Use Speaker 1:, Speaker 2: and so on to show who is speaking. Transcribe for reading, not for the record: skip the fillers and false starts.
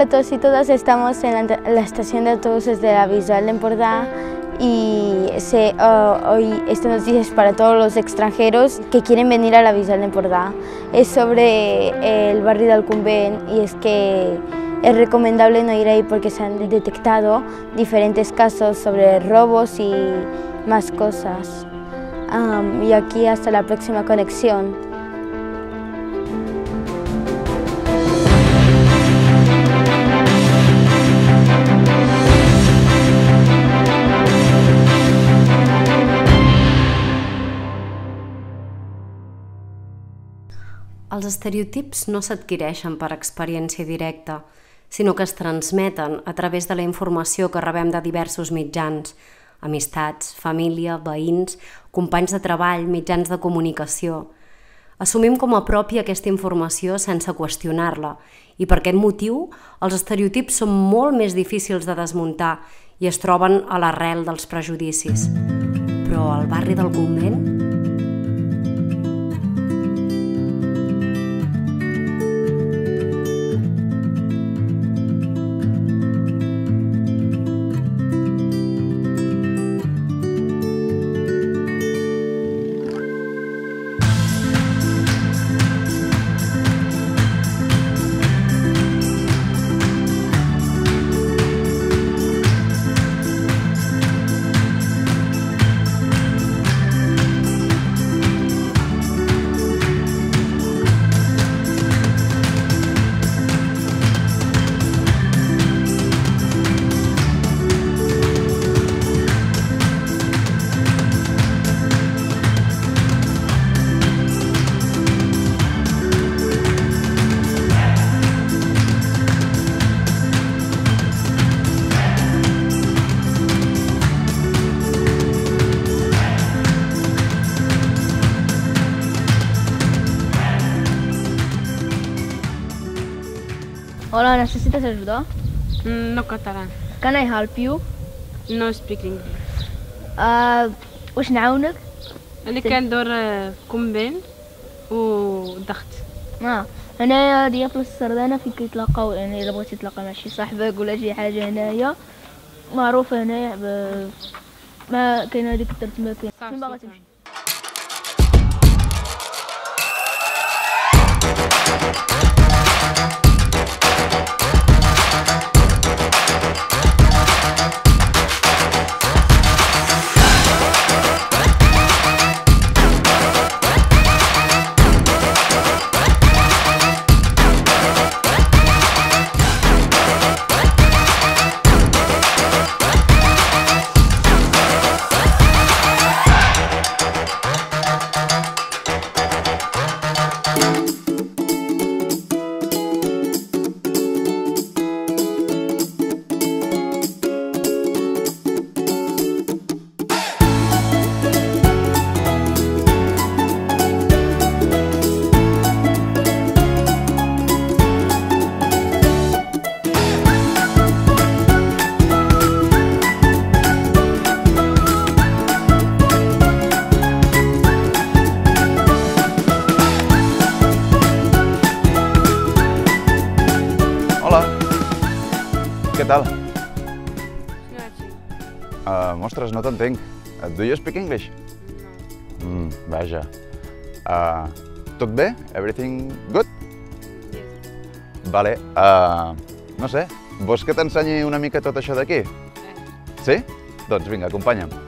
Speaker 1: Hola a todos y todas, estamos en la estación de autobuses de la Bisbal de Empordà y hoy esta noticia es para todos los extranjeros que quieren venir a la Bisbal de Empordà. Es sobre el barrio del Convent y es que es recomendable no ir ahí porque se han detectado diferentes casos sobre robos y más cosas. Y aquí hasta la próxima conexión.
Speaker 2: Els estereotips no s'adquireixen per experiència directa, sinó que es transmeten a través de la informació que rebem de diversos mitjans, amistats, família, veïns, companys de treball, mitjans de comunicació. Assumim com a pròpia aquesta informació sense qüestionar-la i per aquest motiu els estereotips són molt més difícils de desmuntar i es troben a l'arrel dels prejudicis. Però al barri del Convent?
Speaker 3: Hola, necessites ajuda?
Speaker 4: No catalan.
Speaker 3: Can I help you?
Speaker 4: No speak English.
Speaker 3: واش نعاونك؟
Speaker 4: اللي كان دور كومبين وضغط.
Speaker 3: هنايا ديال بلاصة السردانة فين كيتلاقاو، يعني إلا بغيتي تلاقى مع شي صاحبك ولا شي حاجة هنايا معروفة هنايا ما كاينة هاديك الترتيبة فين باغا تمشي.
Speaker 5: Què tal? Mostres, no t'entenc. Do you speak English?
Speaker 4: No.
Speaker 5: Vaja. Tot bé? Everything good?
Speaker 4: Yes.
Speaker 5: Vale. No sé, vols que t'ensenyi una mica tot això d'aquí? Sí? Doncs vinga, acompanya'm.